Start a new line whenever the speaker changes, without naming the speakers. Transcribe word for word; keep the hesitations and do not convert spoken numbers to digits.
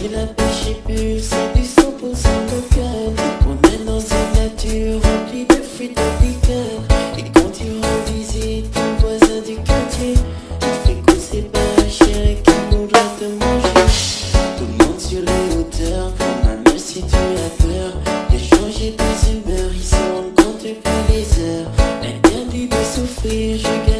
C'est la pêche épure, c'est du cent pour cent local. On est dans une nature remplie de fruits tropicaux. Et quand tu rends visite ton voisin du quartier, tu te fais courser par un chien qui voudra te manger. Tout le monde sur les hauteurs, même si tu as peur de changer tes humeurs, ils se rendent compte depuis les heures. Interdit de souffrir, je garde